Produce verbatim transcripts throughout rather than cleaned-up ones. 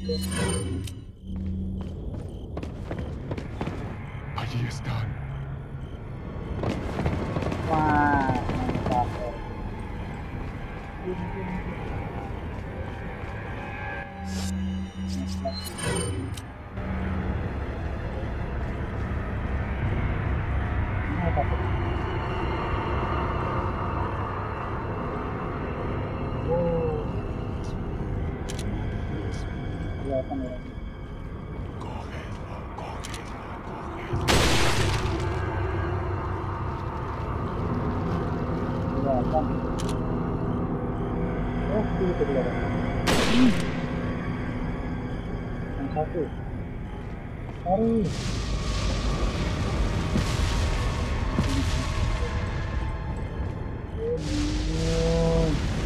Allí están. Wah, mantap. Ini apa tuh? Oh, kelihatan ya. Cógelo, cógelo, cógelo. Kelihatan. Oh, itu kelihatan. Hmm. Yang satu. Tarik. Oh,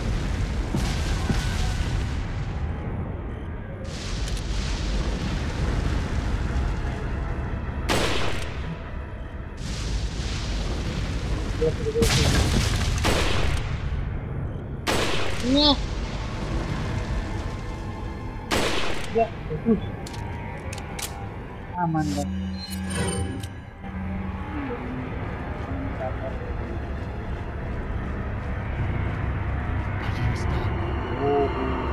dia sudah berhasil. Nah, ya, bagus. Aman dong. Allí están. Oh,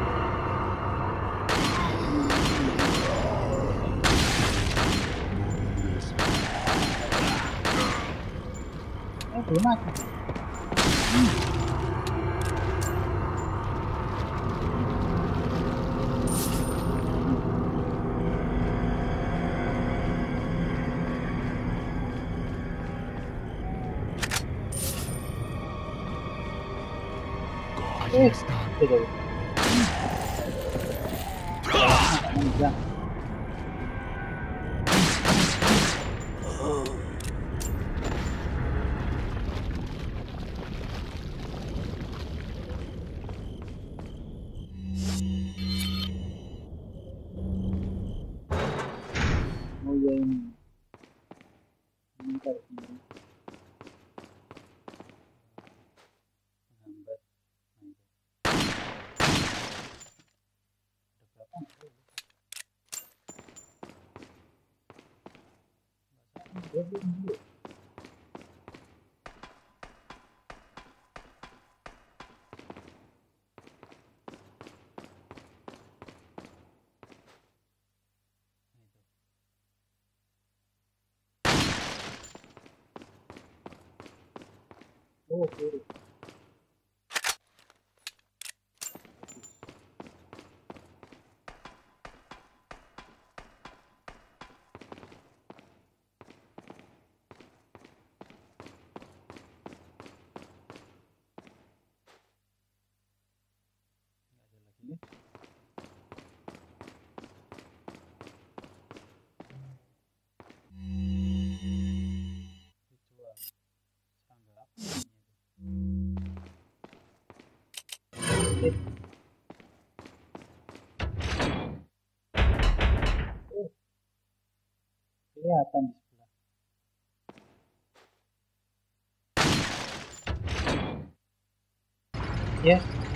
eh, belum mati. Allí Eh, están. sudah. Enggak. Oh ya ini. Ini taruh sini. Lambat. Ada berapa? Dua puluh dulu. Oh, kiri. Nggak ada lagi ya. Dijual. Tanggal apa ini? Eh. Oh, kelihatan di sebelah. Ya.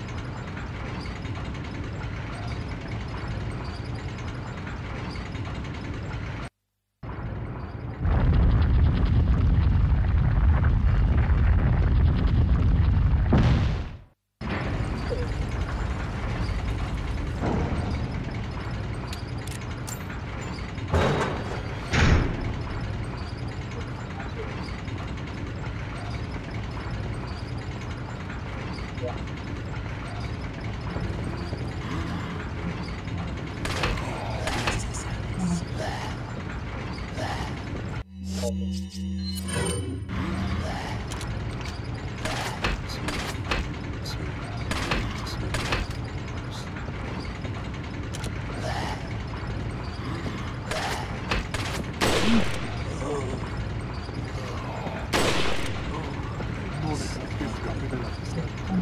Ya. No dejas que escape de la vista.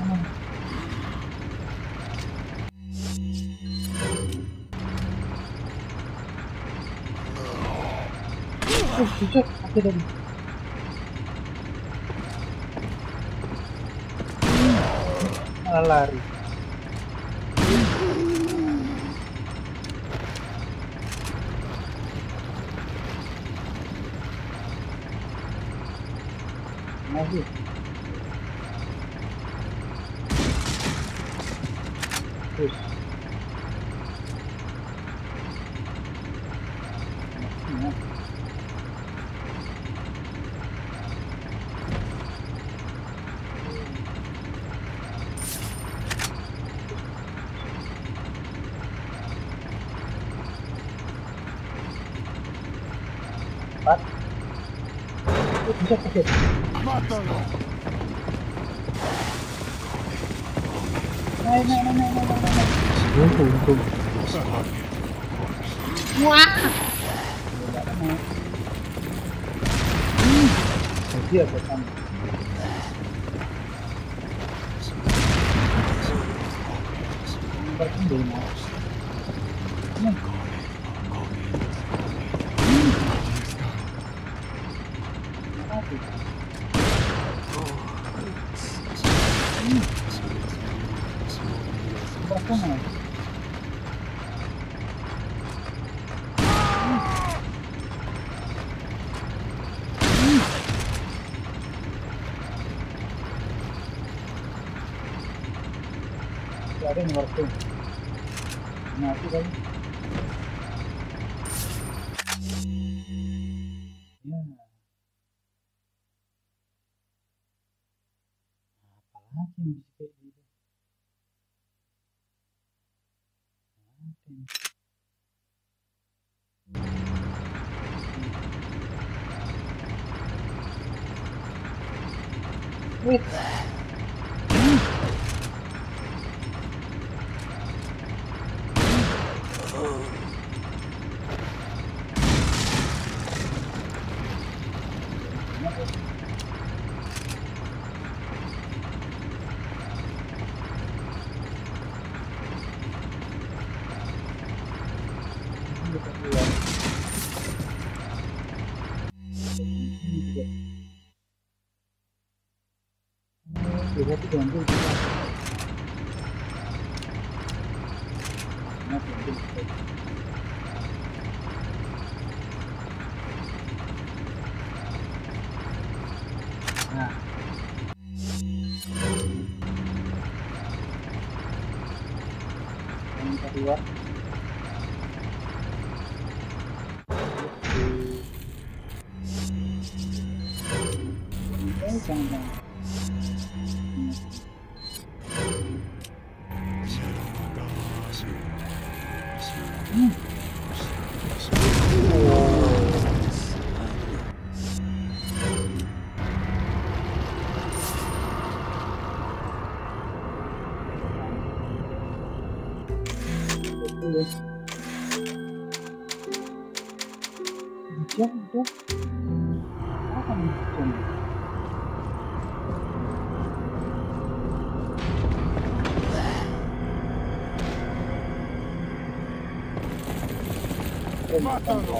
Oh, buset, mati tadi. Malah lari. Masih. Terus. Nah. Empat. Oh, bisa pakai. Mátalo. Naik, naik, naik, naik, naik, naik, naik. Untung, untung. Wah. Tidak naik. Hmm. Dia ke sana. Berkendali mas. Hmm. Hmm. Mati. Hmm. Berkendali. Ada yang working. Mati kan? Ya. Apalagi yang bisa kayak gitu? Mati. Wih. Hmm. Juga tuh ganti juga. Nah, ganti. Nah. Yang kedua. Eh, jangan, jangan. Hmm. Jam tuh apa nih jam? Mátalo.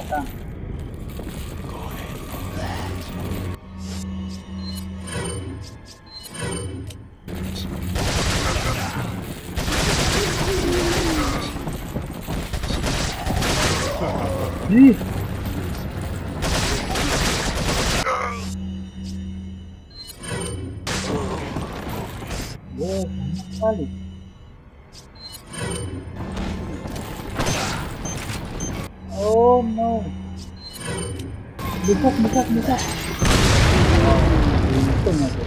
Ih. Wow, banyak sekali. Oh no. Besar, besar, besar. Oh, untung aja.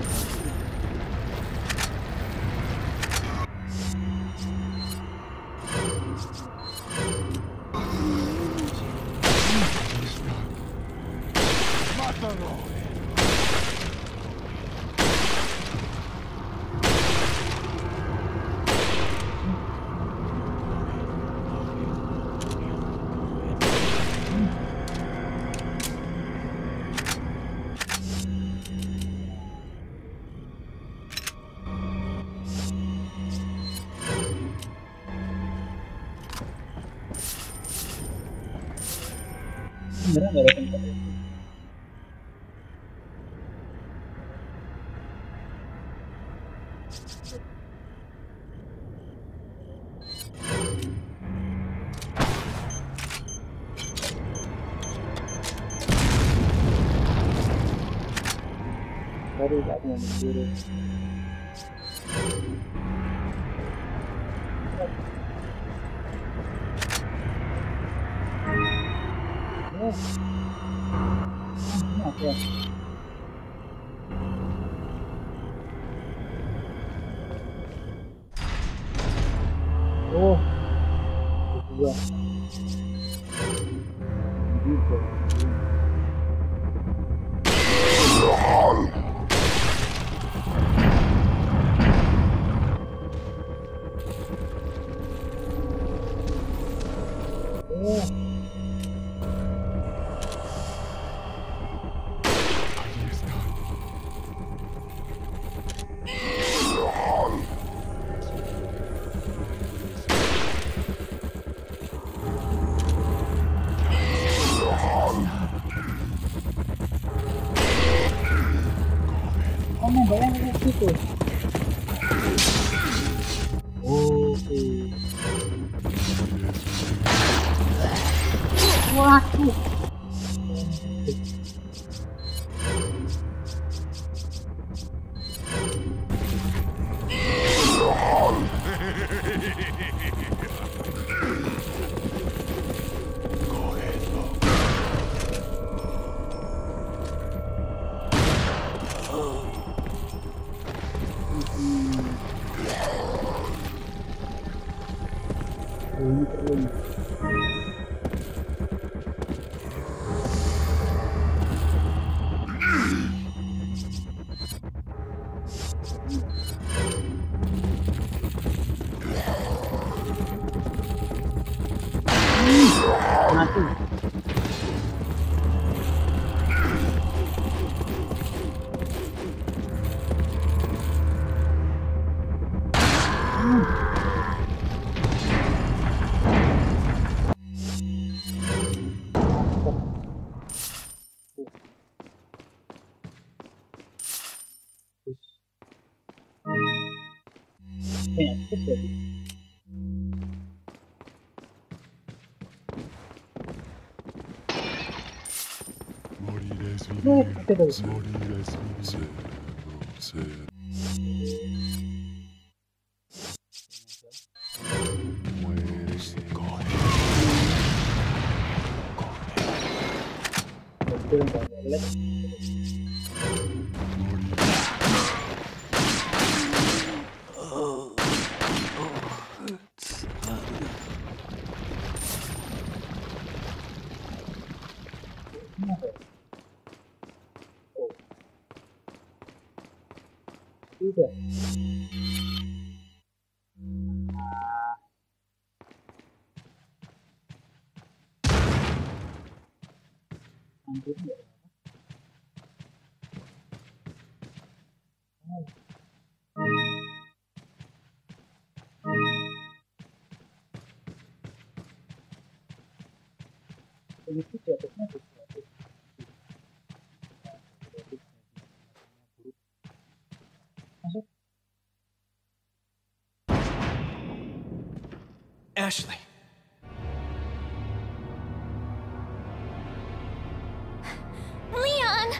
Mátalo. Beneran nggak ada tempat itu. Sorry, aku mau mundur. Oh, ini apa? Oh, dua. Gitu. Kamu bayang ke situ. Oke. Waduh. Mati. Tidak. Hampir enggak. Ini tuh jatuhnya sesuatu. Masuk. Ashley. Leon!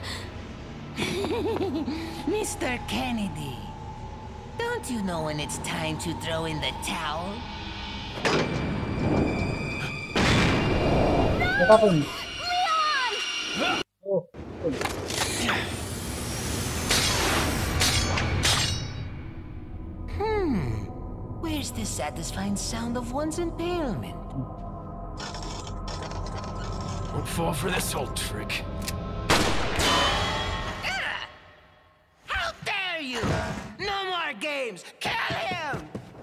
Mister Kennedy, don't you know when it's time to throw in the towel? Apa ini? Oh, oh. Hmm, where's the satisfying sound of one's impalement? Won't fall for this old trick. How dare you! No more games! Kill him!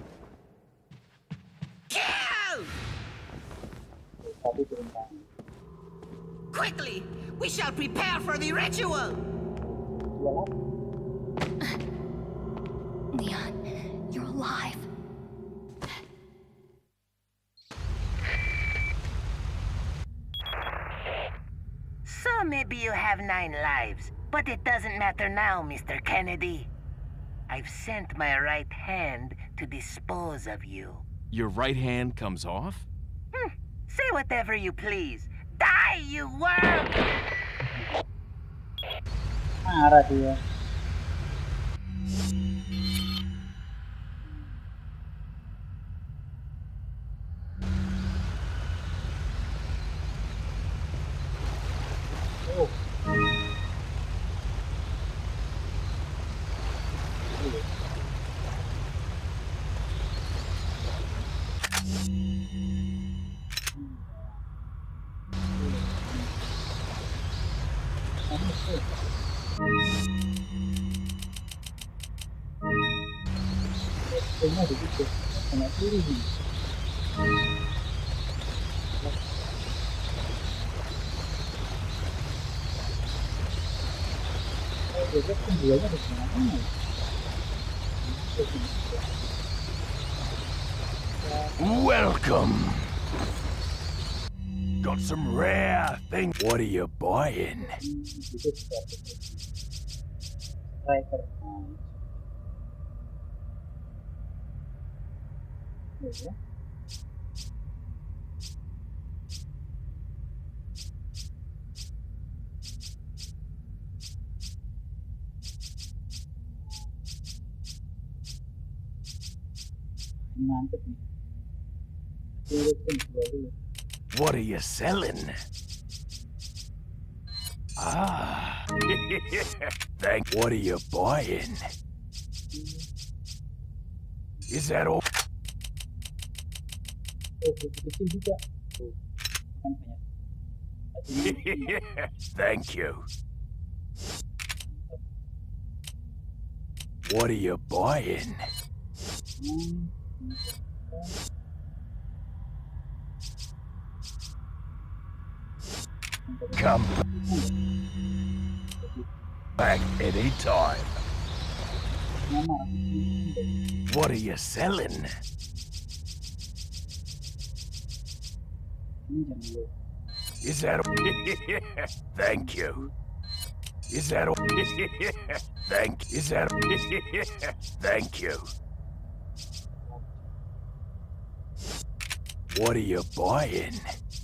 Kill! Tapi turun tangan. Quickly! We shall prepare for the ritual! Dua lagi. Leon, you're alive. So maybe you have nine lives, but it doesn't matter now, Mister Kennedy. I've sent my right hand to dispose of you. Your right hand comes off? Hmm. Say whatever you please. Die, you worm! Marah dia. Oh. Kayaknya ada gitu, kena kiri nih. Oh, dia kan pembuahnya ada kemana-mana. Welcome. Got some rare things. What are you buying? Striker. Ya. Ini mantep nih. What are you selling? Ah. Thank. What are you buying? Is that all? Oh, kecil juga. Tuh, kan banyak. Thank you. What are you buying? Hmm. Come back anytime. What are you selling? Is that thank you. Is that thank is that thank you. What are you buying?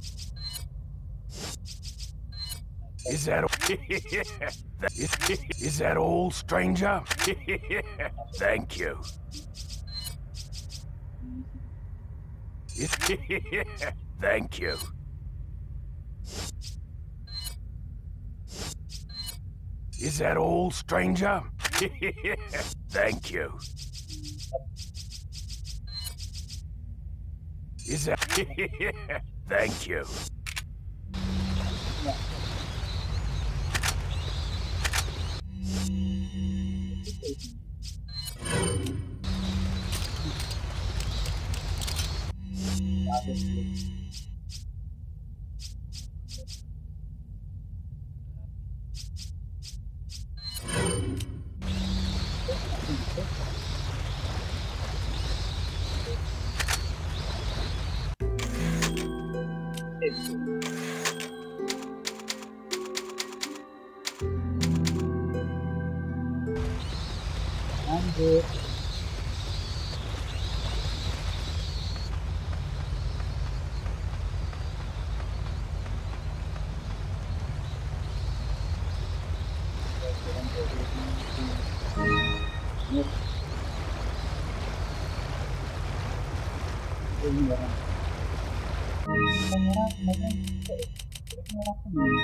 Is that is, is that all, stranger? Thank you. Is, thank you. Is that all, stranger? Thank you. Is that thank you. Lanjut. Ini orang. Kamera, kamera, kamera, kamera.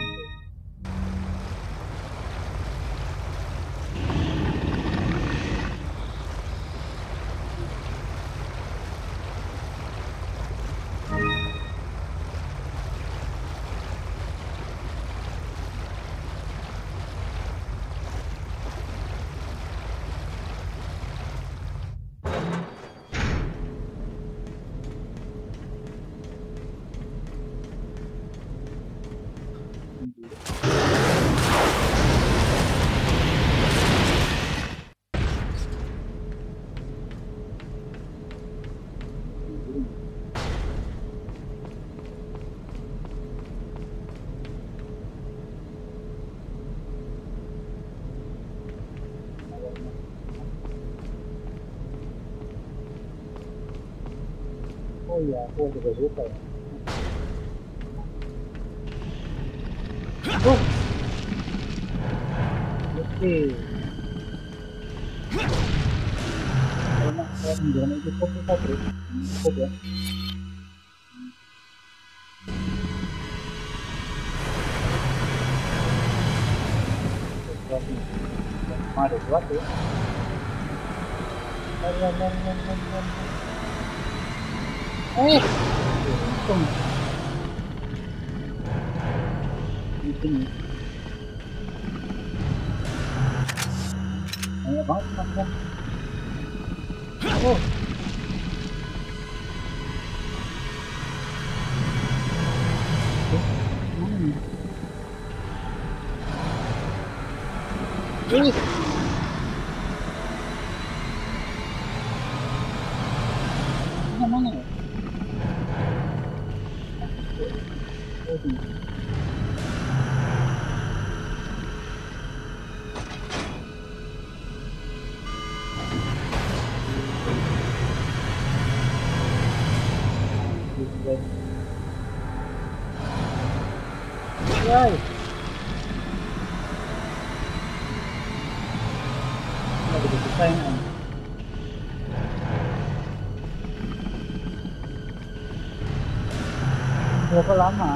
Oh iya, aku juga suka ya. Oh. Oke. Jangan itu cukup kita bro, cukup ya. Ada sesuatu. Eh, untung. Di sini. Ayo banget makan. Oh. Ini. Ini mana ya? Yay. Ada begitu sayang. Berapa lama?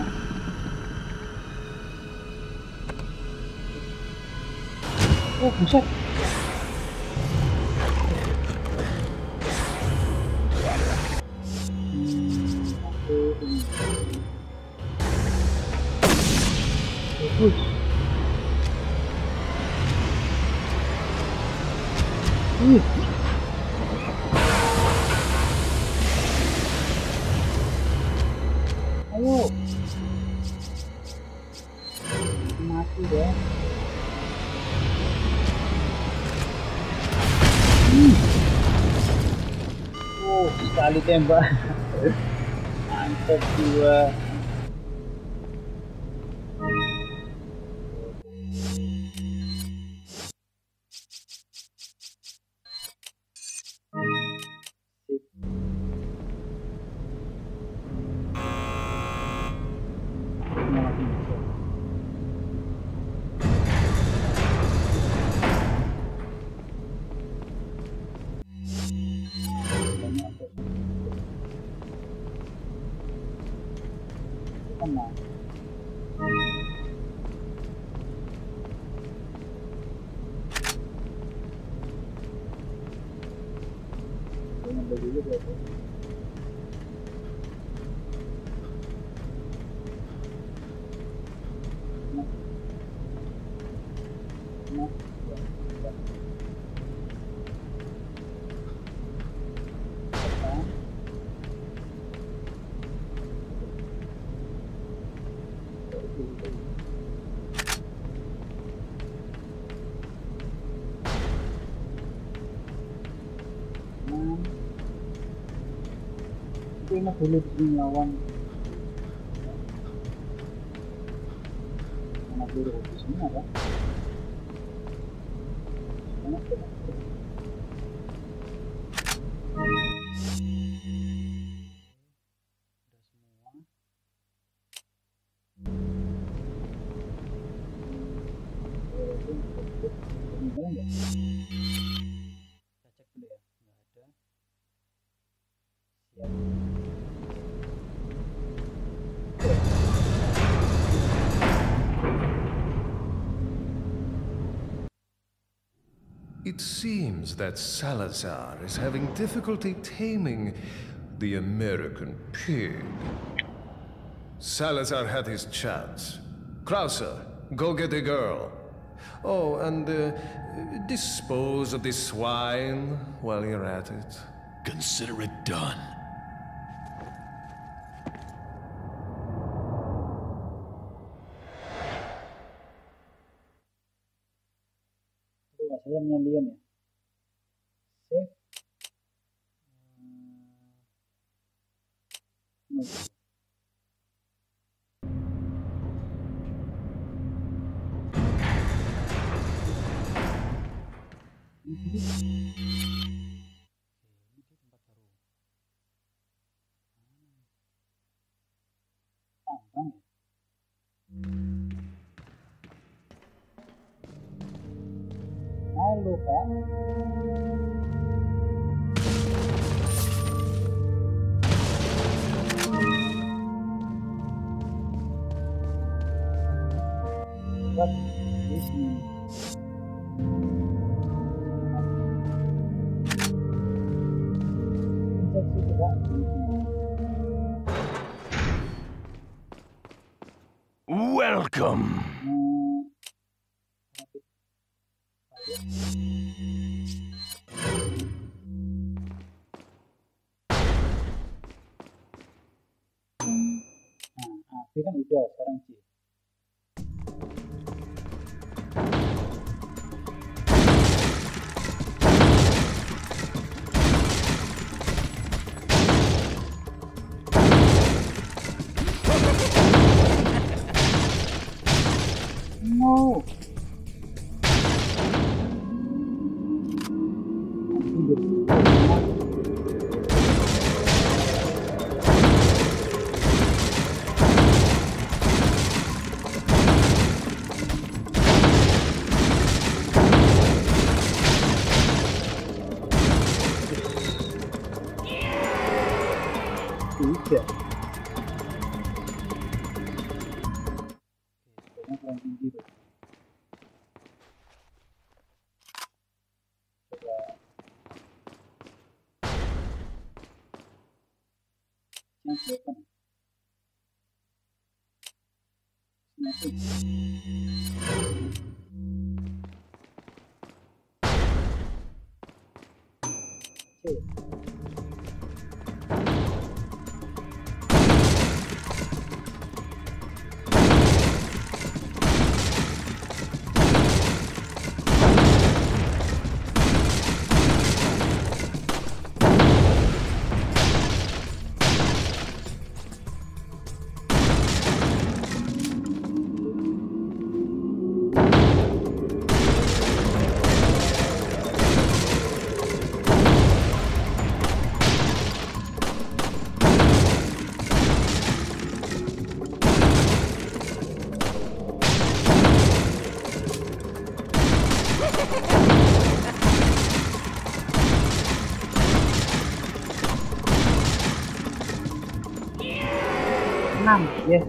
Oh, buset. Bagus. Ih. Ayo. Mati deh. Hmm. Oh, sekali tembak. Mantap jiwa. Tenang. Jangan dulu berarti. Nah. Nah. Itu enak dulu di lawan enak dulu di sini ada enak enak udah semua. Kita cek dulu ya, nggak ada. Siap. It seems that Salazar is having difficulty taming the American pig. Salazar had his chance. Krauser, go get the girl. Oh, and uh, dispose of the swine while you're at it. Consider it done. Saya menyalian ya. Save. Hmm. Halo Pak. Welcome. Nah, A kan udah, sekarang C. No. Tidak. Oke, kurang tinggi tuh. Coba. Yang kelihatan. Snaping. Oke. enam, yes.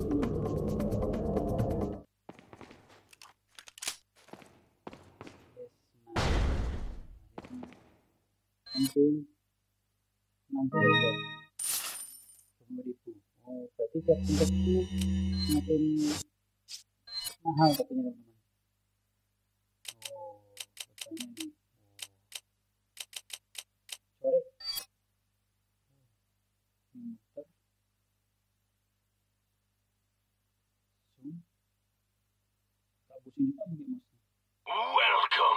Mungkin enam puluh ribu. Oh, berarti tiap tingkat itu semakin mahal katanya teman-teman. Oh, katanya nih. Sorry. Hmm, bentar. Zoom. Tak pusing juga mungkin masnya. Welcome.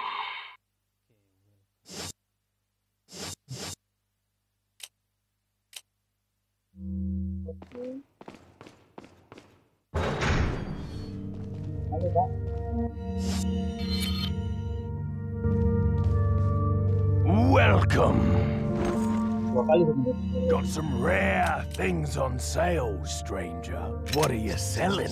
Oke. Halo, Pak. Welcome. Dua kali sebenarnya. Got some rare things on sale, stranger. What are you selling?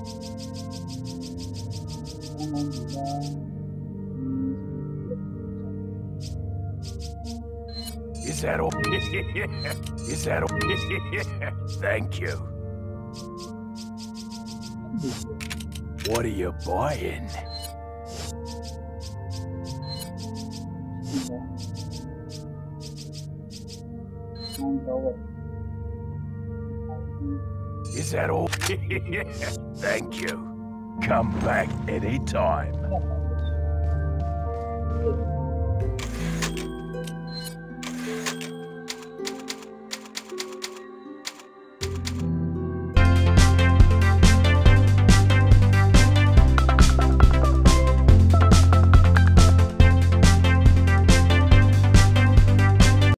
Is that all? Is that all? Thank you. What are you buying? Is that all? Thank you. Come back anytime.